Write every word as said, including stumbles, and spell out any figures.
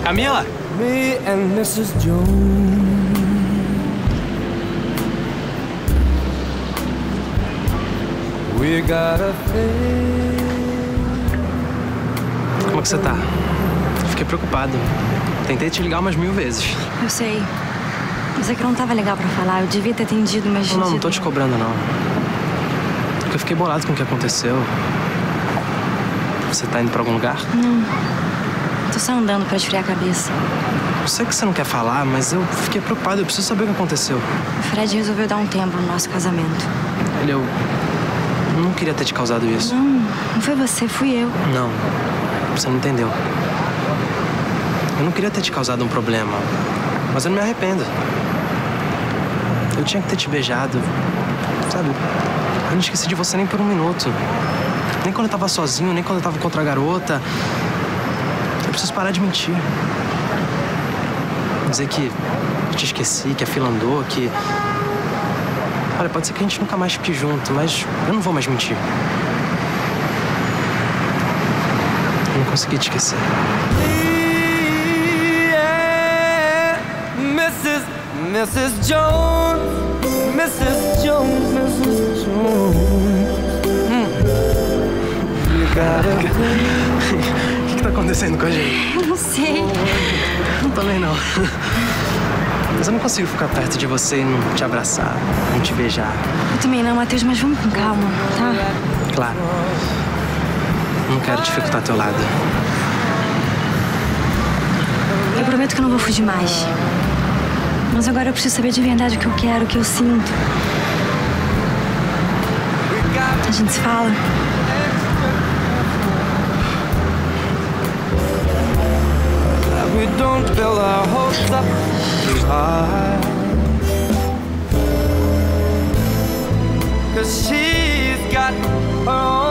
Camila? Me and missus Jones. We got a thing. Como é que você tá? Fiquei preocupado. Tentei te ligar umas mil vezes. Eu sei. Mas é que não tava legal pra falar. Eu devia ter atendido, mas... Não, não, não tô te cobrando, não. Porque eu fiquei bolado com o que aconteceu. Você tá indo pra algum lugar? Não. Tô só andando pra esfriar a cabeça. Eu sei que você não quer falar, mas eu fiquei preocupado. Eu preciso saber o que aconteceu. O Fred resolveu dar um tempo no nosso casamento. Ele, eu... não queria ter te causado isso. Não, não foi você, fui eu. Não, você não entendeu. Eu não queria ter te causado um problema, mas eu não me arrependo. Eu tinha que ter te beijado, sabe? Eu não esqueci de você nem por um minuto. Nem quando eu tava sozinho, nem quando eu tava com outra garota. Eu preciso parar de mentir. Dizer que eu te esqueci, que a fila andou, que... Olha, pode ser que a gente nunca mais fique junto, mas eu não vou mais mentir. Eu não consegui te esquecer. Yeah, missus missus Jones, missus Jones, missus Jones. You got a O que que tá acontecendo com a gente? Eu não sei. Eu também não. Mas eu não consigo ficar perto de você e não te abraçar, não te beijar. Eu também não, Matheus, mas vamos com calma, tá? Claro. Não quero dificultar teu lado. Eu prometo que eu não vou fugir mais. Mas agora eu preciso saber de verdade o que eu quero, o que eu sinto. A gente se fala. We don't build our hopes up too high, 'cause she's got her own